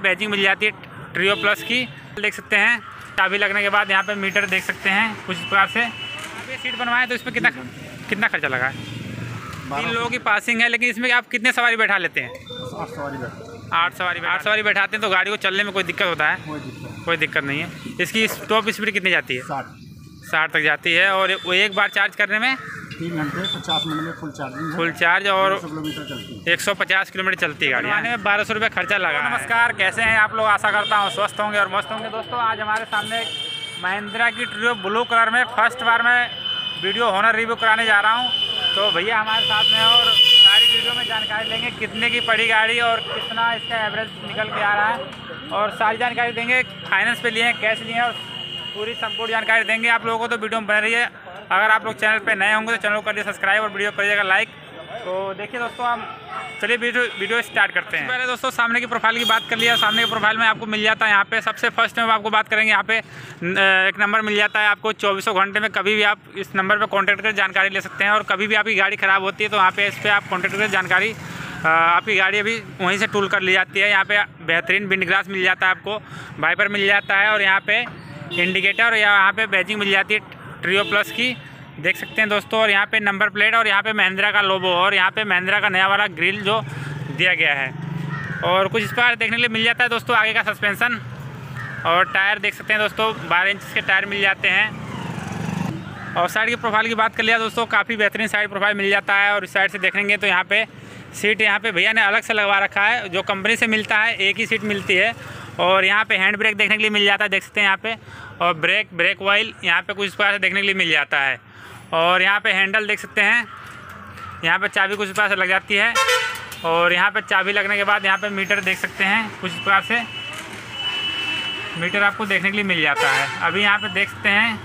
Badging मिल जाती है ट्रियो प्लस की। देख सकते हैं चाबी लगने के बाद यहाँ पे मीटर देख सकते हैं कुछ प्रकार से। ये सीट बनवाएं तो इसमें कितना खर्चा लगा है? 3 लोगों की पासिंग है, लेकिन इसमें आप कितने सवारी बैठा लेते हैं? 8 सवारी बैठाते हैं। तो गाड़ी को चलने में कोई दिक्कत होता है? कोई दिक्कत नहीं है। इसकी टॉप स्पीड कितनी जाती है? 60 तक जाती है। और वो एक बार चार्ज करने में 3 घंटे 50 मिनट में फुल चार्ज और 150 किलोमीटर चलती है गाड़ी। आने में 1200 रुपये खर्चा लगा। नमस्कार, कैसे हैं आप लोग? आशा करता हूँ स्वस्थ होंगे और मस्त होंगे। दोस्तों आज हमारे सामने महिंद्रा की ट्रियो ब्लू कलर में फर्स्ट बार मैं वीडियो होनर रिव्यू कराने जा रहा हूँ। तो भैया हमारे साथ में और सारी वीडियो में जानकारी लेंगे कितने की पड़ी गाड़ी और कितना इसका एवरेज निकल के आ रहा है, और सारी जानकारी देंगे। फाइनेंस पे लिए हैं, कैश लिए हैं, और पूरी संपूर्ण जानकारी देंगे आप लोगों को। तो वीडियो में बने रहिए। अगर आप लोग चैनल पे नए होंगे तो चैनल को करिए सब्सक्राइब और वीडियो करिएगा लाइक। तो देखिए दोस्तों, हम चलिए वीडियो स्टार्ट करते हैं। पहले दोस्तों सामने की प्रोफाइल की बात कर लिया। सामने के प्रोफाइल में आपको मिल जाता है यहाँ पे सबसे फर्स्ट में आपको बात करेंगे। यहाँ पे एक नंबर मिल जाता है आपको। 24 घंटे में कभी भी आप इस नंबर पे कांटेक्ट कर जानकारी ले सकते हैं। और कभी भी आपकी गाड़ी ख़राब होती है तो वहाँ पे इस पर आप कांटेक्ट कर जानकारी, आपकी गाड़ी अभी वहीं से टूल कर ली जाती है। यहाँ पे बेहतरीन विंड ग्लास मिल जाता है आपको, वाइपर मिल जाता है, और यहाँ पे इंडिकेटर और यहाँ पे बैजिंग मिल जाती है ट्रियो प्लस की, देख सकते हैं दोस्तों। और यहाँ पे नंबर प्लेट और यहाँ पे महिंद्रा का लोगो और यहाँ पे महिंद्रा का नया वाला ग्रिल जो दिया गया है। और कुछ इस पर देखने के लिए मिल जाता है दोस्तों आगे का सस्पेंशन। और टायर देख सकते हैं दोस्तों 12 इंच के टायर मिल जाते हैं। और साइड की प्रोफाइल की बात कर लिया दोस्तों, काफ़ी बेहतरीन साइड प्रोफाइल मिल जाता है। और इस साइड से देखेंगे तो यहाँ पे सीट यहाँ पे भैया ने अलग से लगवा रखा है। जो कंपनी से मिलता है एक ही सीट मिलती है। और यहाँ पे हैंड ब्रेक देखने के लिए मिल जाता है, देख सकते हैं यहाँ पे। और ब्रेक ऑयल यहाँ पे कुछ इस प्रकार से देखने के लिए मिल जाता है। और यहाँ पे हैंडल देख सकते हैं, यहाँ पे चाबी कुछ इस प्रकार से लग जाती है। और यहाँ पे चाबी लगने के बाद यहाँ पे मीटर देख सकते हैं कुछ इस प्रकार से मीटर आपको देखने के लिए मिल जाता है। अभी यहाँ पे देख सकते हैं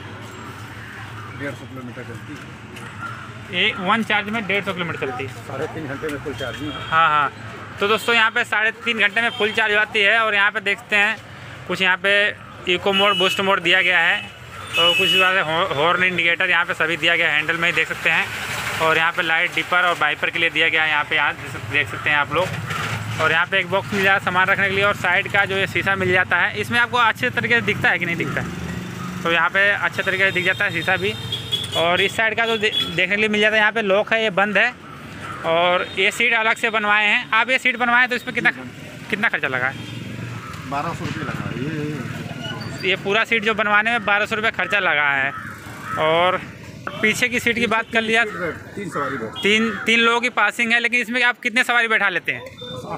150 किलोमीटर चलती है। 1 चार्ज में 150 किलोमीटर चलती है। 3.5 घंटे में फुल चार्जिंग। हाँ। तो दोस्तों यहाँ पे 3.5 घंटे में फुल चार्ज आती है। और यहाँ पे देखते हैं कुछ यहाँ पे इको मोड, बूस्ट मोड दिया गया है। और कुछ हॉर्न इंडिकेटर यहाँ पे सभी दिया गया है, हैंडल में ही देख सकते हैं। और यहाँ पे लाइट डिपर और वाइपर के लिए दिया गया है, यहाँ पे देख सकते हैं आप लोग। और यहाँ पे एक बॉक्स मिल जाता है सामान रखने के लिए। और साइड का जो ये शीशा मिल जाता है, इसमें आपको अच्छे तरीके से दिखता है कि नहीं दिखता है? तो यहाँ पे अच्छे तरीके से दिख जाता है शीशा भी। और इस साइड का जो देखने के लिए मिल जाता है, यहाँ पे लॉक है, ये बंद है। और ये सीट अलग से बनवाए हैं आप। ये सीट बनवाएं तो इसमें कितना खर्चा लगा है? 1200 रुपये लगा। ये पूरा सीट जो बनवाने में 1200 रुपये खर्चा लगा है। और पीछे की सीट की बात कर लिया, 3 सवारी 3 लोगों की पासिंग है, लेकिन इसमें आप कितने सवारी बैठा लेते हैं?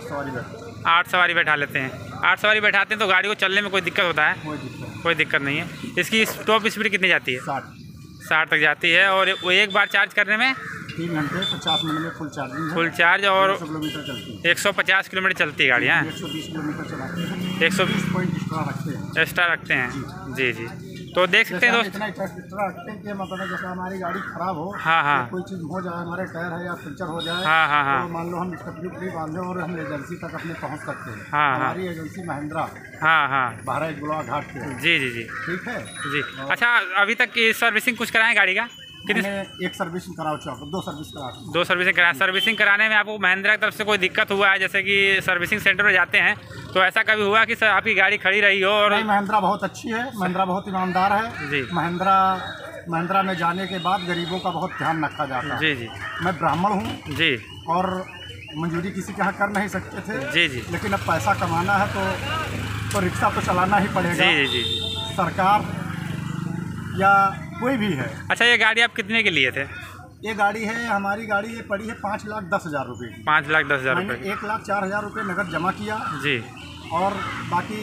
8 सवारी बैठा लेते हैं। 8 सवारी बैठाते हैं तो गाड़ी को चलने में कोई दिक्कत होता है? कोई दिक्कत नहीं है। इसकी टॉप स्पीड कितनी जाती है? 60 तक जाती है। और वो एक बार चार्ज करने में 3 घंटे 50 मिनट में फुल चार्ज और 150 किलोमीटर चलती है गाड़ी। हाँ, 120 किलोमीटर चलाते हैं। 120 पॉइंट एक्स्ट्रा रखते हैं। जी। तो देख सकते हैं दोस्त, इतना एक्स्ट्रा रखते हैं कि मतलब जैसे हमारी गाड़ी खराब हो, हाँ, कोई चीज़ हो जाए, हमारे टायर है या पंचर हो जाए, हाँ, तो मान लो हम इसका फ्री बांधे और हम एजेंसी तक अपने पहुंच सकते हैं। हाँ। हमारी एजेंसी महिंद्रा, हाँ, बहराइच गुलाब घाट पे। जी। ठीक है जी। अच्छा, अभी तक की सर्विसिंग कुछ कराएं गाड़ी का? कितने? एक सर्विसिंग कराओ, 2 सर्विस करा। 2 सर्विसिंग करा। सर्विसिंग कराने में आपको महिंद्रा की तरफ से कोई दिक्कत हुआ है? जैसे कि सर्विसिंग सेंटर में जाते हैं तो ऐसा कभी हुआ कि सर आपकी गाड़ी खड़ी रही हो? और महिंद्रा बहुत अच्छी है, महिंद्रा बहुत ईमानदार है जी। महिंद्रा में जाने के बाद गरीबों का बहुत ध्यान रखा जाता है। जी। मैं ब्राह्मण हूँ जी। और मंजूरी किसी के यहाँ कर नहीं सकते थे। जी। लेकिन अब पैसा कमाना है तो रिक्शा तो चलाना ही पड़ेगा। जी। सरकार या कोई भी है। अच्छा, ये गाड़ी आप कितने के लिए थे? ये गाड़ी है, हमारी गाड़ी ये पड़ी है 5,10,000 रुपये। 5,10,000 रुपये। मैंने 1,04,000 रुपये नकद जमा किया जी। और बाकी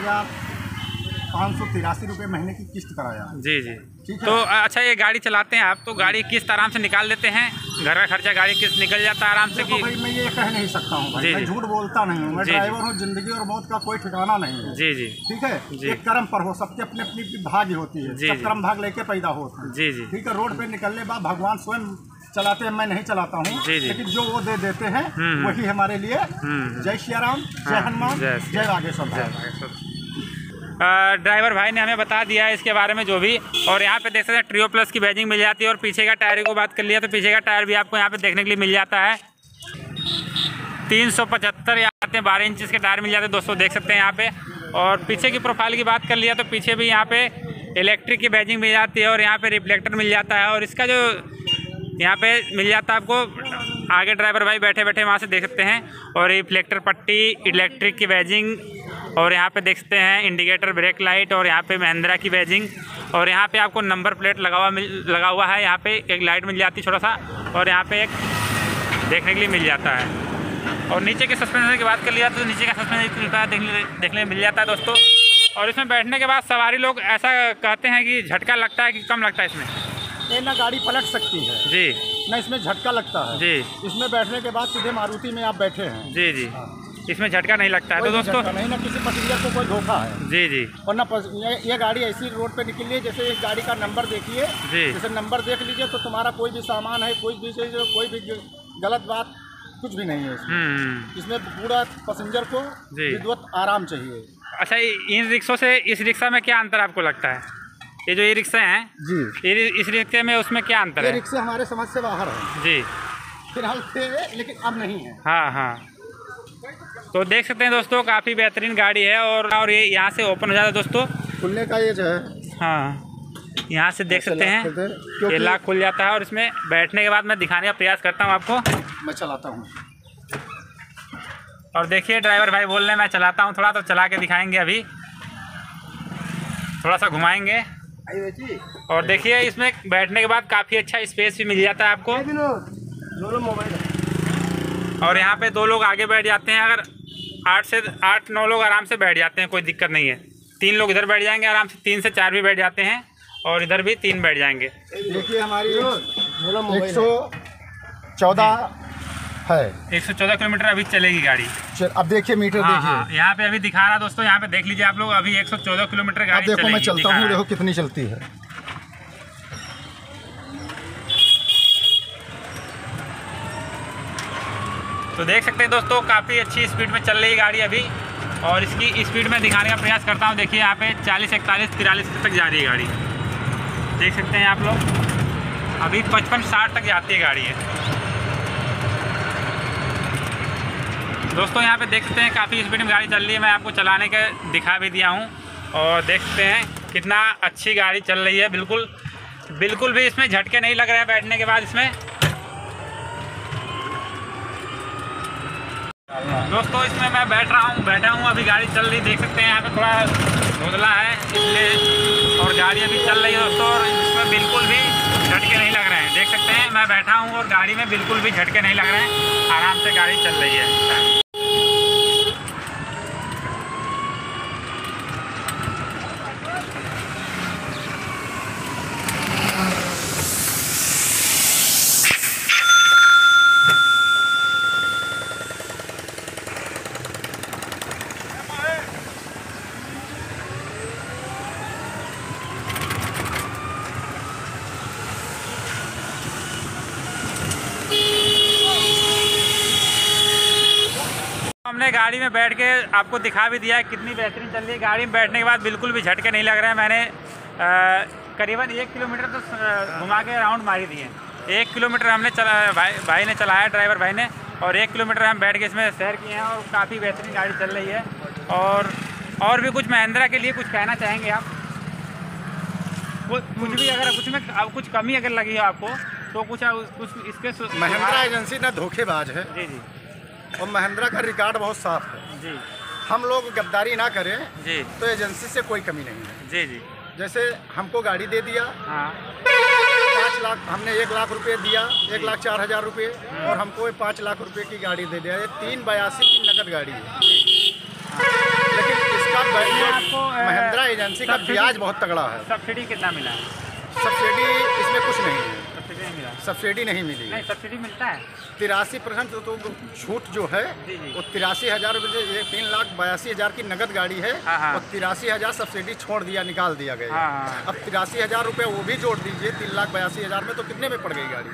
11,583 रुपये महीने की किस्त कराया। जी। ठीक है। तो अच्छा, ये गाड़ी चलाते हैं आप तो गाड़ी किस्त आराम से निकाल लेते हैं? घर का खर्चा गाड़ी किस्त निकल जाता है आराम से? कि भाई मैं ये कह नहीं सकता हूँ भाई, मैं झूठ बोलता नहीं हूँ। मैं ड्राइवर हूँ, जिंदगी और मौत का कोई ठिकाना नहीं है। जी। ठीक है। एक कर्म पर हो, सबके अपनी अपनी भाग्य होती है। सब कर्म भाग लेके पैदा होते हैं। जी। ठीक है। रोड पे निकलने बाद भगवान स्वयं चलाते हैं, मैं नहीं चलाता हूँ, लेकिन जो वो दे देते हैं वही हमारे लिए। जय श्री राम, जय हनुमान, जय बागेश्वर। ड्राइवर भाई ने हमें बता दिया है इसके बारे में जो भी। और यहाँ पे देख सकते हैं ट्रियो प्लस की बैजिंग मिल जाती है। और पीछे का टायर की बात कर लिया तो पीछे का टायर भी आपको यहाँ पे देखने के लिए मिल जाता है। 375 आते हैं। 12 इंच के टायर मिल जाते हैं दोस्तों, देख सकते हैं यहाँ पे। और पीछे की प्रोफाइल की बात कर लिया तो पीछे भी यहाँ पे इलेक्ट्रिक की बैजिंग मिल जाती है और यहाँ पे रिफ्लेक्टर मिल जाता है। और इसका जो यहाँ पे मिल जाता है आपको, आगे ड्राइवर भाई बैठे बैठे वहाँ से देख सकते हैं। और रिफ्लेक्टर पट्टी, इलेक्ट्रिक की बैजिंग, और यहाँ पे देख सकते हैं इंडिकेटर, ब्रेक लाइट, और यहाँ पे महिंद्रा की बैजिंग। और यहाँ पे आपको नंबर प्लेट लगा हुआ है। यहाँ पे एक लाइट मिल जाती है छोटा सा, और यहाँ पे एक देखने के लिए मिल जाता है। और नीचे के सस्पेंशन की बात कर लिया तो नीचे का सस्पेंशन मिलता है, देखने मिल जाता है दोस्तों। और इसमें बैठने के बाद सवारी लोग ऐसा कहते हैं कि झटका लगता है कि कम लगता है इसमें? ये ना गाड़ी पलट सकती है जी, ना इसमें झटका लगता है जी। इसमें बैठने के बाद सीधे मारुति में आप बैठे हैं जी जी। इसमें झटका नहीं लगता है तो दोस्तों, नहीं ना किसी पैसेंजर को कोई धोखा है जी जी। और ना ये गाड़ी ऐसी रोड पे निकली है, जैसे इस गाड़ी का नंबर देखिए जी, जैसे नंबर देख लीजिए तो तुम्हारा कोई भी सामान है, कोई भी चीज़, कोई भी गलत बात कुछ भी नहीं है इसमें पूरा पैसेंजर को विधिवत आराम चाहिए। अच्छा, इन रिक्शों से इस रिक्शा में क्या अंतर आपको लगता है? ये जो ये रिक्शे हैं जी, इस रिक्शे में उसमें क्या अंतर है? ये रिक्शे हमारे समझ से बाहर है जी, फिलहाल थे लेकिन अब नहीं है। हाँ हाँ, तो देख सकते हैं दोस्तों, काफ़ी बेहतरीन गाड़ी है। और ये यहाँ से ओपन हो जाता है दोस्तों, खुलने का ये जो है, हाँ यहाँ से देख सकते हैं ये लॉक खुल जाता है। और इसमें बैठने के बाद मैं दिखाने का प्रयास करता हूँ आपको, मैं चलाता हूँ। और देखिए ड्राइवर भाई बोल रहे हैं मैं चलाता हूँ, थोड़ा तो चला के दिखाएंगे, अभी थोड़ा सा घुमाएंगे। और देखिए इसमें बैठने के बाद काफ़ी अच्छा स्पेस भी मिल जाता है आपको। और यहाँ पे 2 लोग आगे बैठ जाते हैं, अगर 8 से 9 लोग आराम से बैठ जाते हैं, कोई दिक्कत नहीं है। 3 लोग इधर बैठ जाएंगे आराम से, 3 से 4 भी बैठ जाते हैं, और इधर भी 3 बैठ जाएंगे। देखिए हमारी 114 है, 114 किलोमीटर अभी चलेगी गाड़ी। अब देखिए मीटर देखिए, यहाँ पे अभी दिखा रहा दोस्तों, यहाँ पे देख लीजिए आप लोग, अभी 114 किलोमीटर गाड़ी चलेगी। देखो मैं चलता हूँ, देखो कितनी चलती है। तो देख सकते हैं दोस्तों, काफ़ी अच्छी स्पीड में चल रही है गाड़ी अभी। और इसकी स्पीड में दिखाने का प्रयास करता हूँ। देखिए यहाँ पे 40, 41, 43 तक जा रही है गाड़ी, देख सकते हैं आप लोग। अभी 55, 60 तक जाती है गाड़ी है दोस्तों। यहाँ पे देख सकते हैं काफ़ी स्पीड में गाड़ी चल रही है। मैं आपको चलाने के दिखा भी दिया हूँ, और देख सकते हैं कितना अच्छी गाड़ी चल रही है। बिल्कुल भी इसमें झटके नहीं लग रहे हैं बैठने के बाद इसमें दोस्तों। इसमें मैं बैठा हूँ अभी, गाड़ी चल रही, देख सकते हैं यहाँ पे थोड़ा धुंधला है इसलिए, और गाड़ी अभी चल रही है दोस्तों। और इसमें बिल्कुल भी झटके नहीं लग रहे हैं, देख सकते हैं मैं बैठा हूँ और गाड़ी में बिल्कुल भी झटके नहीं लग रहे हैं, आराम से गाड़ी चल रही है। हमने गाड़ी में बैठ के आपको दिखा भी दिया है कितनी बेहतरीन चल रही है। गाड़ी में बैठने के बाद बिल्कुल भी झटके नहीं लग रहे हैं। मैंने करीबन 1 किलोमीटर तो घुमा के राउंड मारी दिए। 1 किलोमीटर हमने भाई ने चलाया, ड्राइवर भाई ने, और 1 किलोमीटर हम बैठ के इसमें सैर किए हैं। और काफ़ी बेहतरीन गाड़ी चल रही है। और भी कुछ महिंद्रा के लिए कुछ कहना चाहेंगे आप? कुछ भी अगर कुछ कमी अगर लगी हो आपको तो कुछ इसके महिंद्रा एजेंसी ना धोखेबाज है जी जी, और महिंद्रा का रिकॉर्ड बहुत साफ है जी। हम लोग गद्दारी ना करें जी तो एजेंसी से कोई कमी नहीं है जी जी। जैसे हमको गाड़ी दे दिया, हाँ 5 लाख, हमने 1 लाख रुपए दिया, 1,04,000 रुपये, और हमको 5 लाख रुपए की गाड़ी दे दिया। ये 382 की नकद गाड़ी है। लेकिन इसका आपको महिंद्रा एजेंसी का ब्याज बहुत तगड़ा है। सब्सिडी कितना मिला है? सब्सिडी इसमें कुछ नहीं है, सब्सिडी नहीं मिली। नहीं, सब्सिडी मिलता है 83% तो छूट जो है वो 83,000 रुपये, 3,82,000 की नगद गाड़ी है। और 83,000 सब्सिडी छोड़ दिया, निकाल दिया गया। अब 83,000 रुपये वो भी जोड़ दीजिए 3,82,000 में, तो कितने में पड़ गई गाड़ी?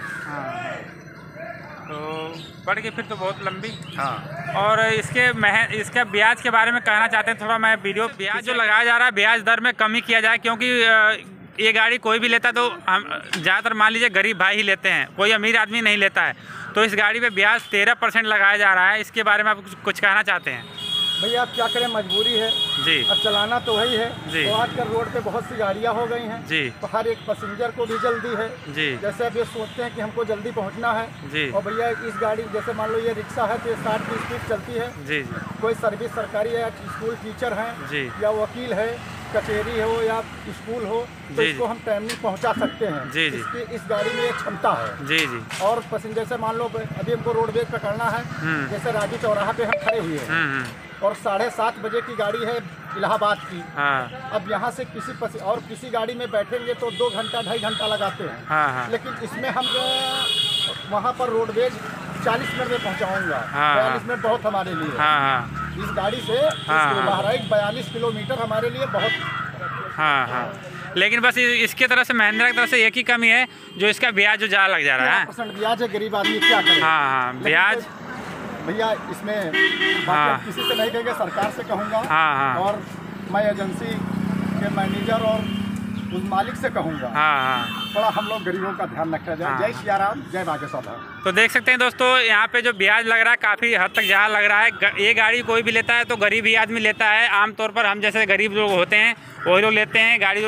तो बढ़ गई फिर तो बहुत लंबी। हाँ, और इसके ब्याज के बारे में कहना चाहते हैं थोड़ा। मैं वीडियो ब्याज जो लगाया जा रहा है, ब्याज दर में कमी किया जाए, क्योंकि ये गाड़ी कोई भी लेता है तो हम ज़्यादातर मान लीजिए गरीब भाई ही लेते हैं, कोई अमीर आदमी नहीं लेता है। तो इस गाड़ी पे ब्याज 13% लगाया जा रहा है। इसके बारे में आप कुछ कहना चाहते हैं? भैया आप क्या करें, मजबूरी है जी, अब चलाना तो वही है जी। तो आजकल रोड पे बहुत सी गाड़ियाँ हो गई हैं जी, तो हर एक पैसेंजर को भी जल्दी है जी, जैसे अब ये सोचते हैं कि हमको जल्दी पहुंचना है जी, और भैया इस गाड़ी जैसे मान लो ये रिक्शा है तो ये 60 की स्पीड चलती है। जी, जी, कोई सर्विस सरकारी है, स्कूल टीचर हैं जी, या वकील है, कचहरी हो या स्कूल हो तो जी, इसको हम टाइमली पहुंचा सकते हैं। जी, जी। इसकी इस गाड़ी में एक क्षमता है। जी, जी, और पैसेंजर से मान लो अभी हमको रोडवेज पकड़ना है, जैसे राजू चौराहा पे हम खड़े हुए हैं और 7:30 बजे की गाड़ी है इलाहाबाद की। हाँ, अब यहाँ से किसी गाड़ी में बैठेंगे तो 2 घंटा 2.5 घंटा लगाते हैं। हाँ, हाँ, लेकिन इसमें हम वहाँ पर रोडवेज 40 मिनट में पहुँचाऊँगा। हाँ, 42 मिनट बहुत हमारे लिए। हाँ, हाँ, इस गाड़ी से बहराइच 42 किलोमीटर हमारे लिए बहुत। हाँ, हाँ। लेकिन बस इसके तरफ से महिंद्रा की तरफ से एक ही कमी है जो इसका ब्याज जो ज़्यादा लग जा रहा है। 13% ब्याज है, गरीब आदमी क्या करे। हाँ, हाँ, ब्याज भैया इसमें हाँ, किसी से नहीं कहेंगे, सरकार से कहूँगा। हाँ, हाँ, और मैं एजेंसी के मैनेजर और उस मालिक से कहूँगा। हाँ, हाँ, थोड़ा हम लोग गरीबों का ध्यान रखा जाए। हाँ। जय सिया राम, जय बागेश्वर। तो देख सकते हैं दोस्तों, यहाँ पे जो ब्याज लग रहा है काफ़ी हद तक ज़्यादा लग रहा है। ये गाड़ी कोई भी लेता है तो गरीब ही आदमी लेता है। आमतौर पर हम जैसे गरीब लोग होते हैं वही लोग लेते हैं गाड़ी,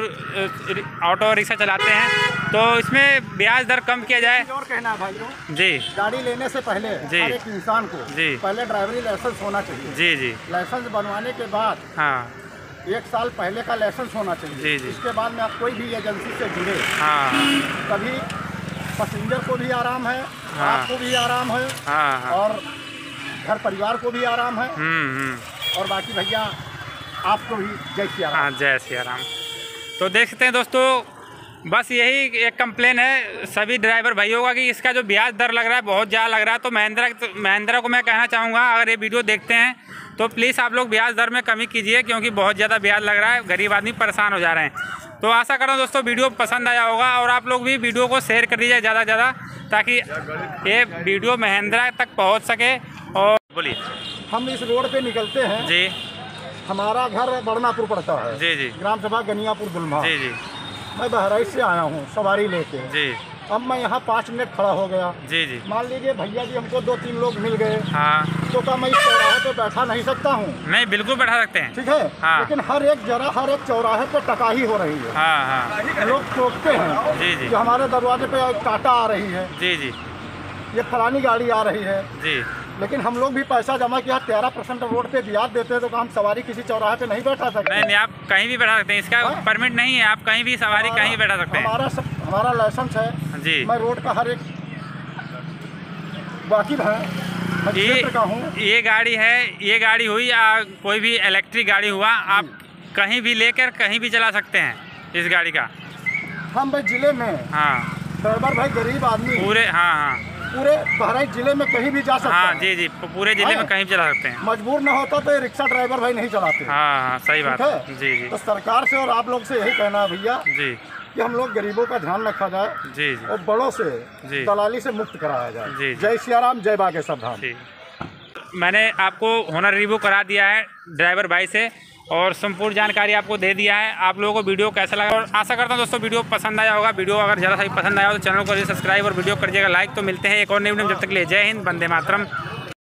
ऑटो रिक्शा चलाते हैं। तो इसमें ब्याज दर कम किया जाए। और कहना है भाइयों जी, गाड़ी लेने से पहले जी, हर एक इंसान को जी, पहले ड्राइवरी लाइसेंस होना चाहिए। जी, जी, लाइसेंस बनवाने के बाद हाँ, 1 साल पहले का लाइसेंस होना चाहिए। जी, जी। इसके बाद में आप कोई भी एजेंसी से जुड़े हाँ, तभी पैसेंजर को भी आराम है, हाँ, आपको भी आराम है, हाँ, हाँ, और घर परिवार को भी आराम है। हम्म, और बाकी भैया आपको भी जय सिया राम। हाँ, जय सिया राम। तो देख सकते हैं दोस्तों, बस यही एक कंप्लेन है सभी ड्राइवर भाइयों का कि इसका जो ब्याज दर लग रहा है बहुत ज़्यादा लग रहा है। तो महिंद्रा को मैं कहना चाहूँगा, अगर ये वीडियो देखते हैं तो प्लीज़ आप लोग ब्याज दर में कमी कीजिए, क्योंकि बहुत ज़्यादा ब्याज लग रहा है, गरीब आदमी परेशान हो जा रहे हैं। तो आशा करता हूँ दोस्तों वीडियो पसंद आया होगा और आप लोग भी वीडियो को शेयर कर दीजिए ज़्यादा से ज़्यादा, ताकि ये वीडियो महिंद्रा तक पहुँच सके। और बोलिए। हम इस रोड पे निकलते हैं जी, हमारा घर बड़नापुर पड़ता है। जी, जी, ग्राम सभा गनियापुर दुल्मा। जी, जी, मैं बहराइच से आया हूँ सवारी लेके। जी, अब मैं यहाँ 5 मिनट खड़ा हो गया। जी, जी, मान लीजिए भैया जी हमको 2-3 लोग मिल गए, हाँ, तो क्या मैं इस चौराहे पे बैठा नहीं सकता हूँ? नहीं, बिल्कुल बैठा सकते हैं। ठीक है, हाँ। लेकिन हर एक चौराहे पे टकाही हो रही है। हाँ, हाँ, लोग टोकते हैं जी, जी, कि हमारे दरवाजे पे टाटा आ रही है, जी, जी, ये फलानी गाड़ी आ रही है। जी, लेकिन हम लोग भी पैसा जमा किया, 13% रोड पे ब्याज देते हैं, तो हम सवारी किसी चौराहे पे नहीं बैठा सकते? नहीं, नहीं, आप कहीं भी बैठा सकते हैं, इसका हाँ? परमिट नहीं है, आप कहीं भी सवारी कहीं भी बैठा सकते हैं। हमारा लाइसेंस है जी, मैं रोड का हर एक वाकिफ है, मैं क्षेत्र का हूँ। ये गाड़ी है, ये गाड़ी हुई या कोई भी इलेक्ट्रिक गाड़ी हुआ, आप कहीं भी लेकर कहीं भी चला सकते हैं इस गाड़ी का। हम भाई जिले में, हाँ, ड्राइवर भाई गरीब आदमी पूरे, हाँ, हाँ, पूरे बहराइच जिले में कहीं भी जा सकता हाँ, है। जी, जी, पूरे जिले में कहीं भी चला सकते हैं। मजबूर न होता तो ये रिक्शा ड्राइवर भाई नहीं चलाते। हाँ, हाँ, सही बात ठीक है। है? जी, जी, तो सरकार से और आप लोग से यही कहना है भैया जी, कि हम लोग गरीबों का ध्यान रखा जाए, जी, जी, और बड़ों से जी, दलाली से मुक्त कराया जाए। जी, जय सिया राम, जय बागेश्वर धाम। जी। मैंने आपको होनर रिव्यू करा दिया है ड्राइवर भाई से और संपूर्ण जानकारी आपको दे दिया है। आप लोगों को वीडियो कैसा लगा, और आशा करता हूँ दोस्तों वीडियो पसंद आया होगा। वीडियो अगर ज़्यादा सही पसंद आया हो तो चैनल को सब्सक्राइब और वीडियो कर दीजिएगा लाइक। तो मिलते हैं एक और नई वीडियो में, जब तक के लिए जय हिंद, वंदे मातरम।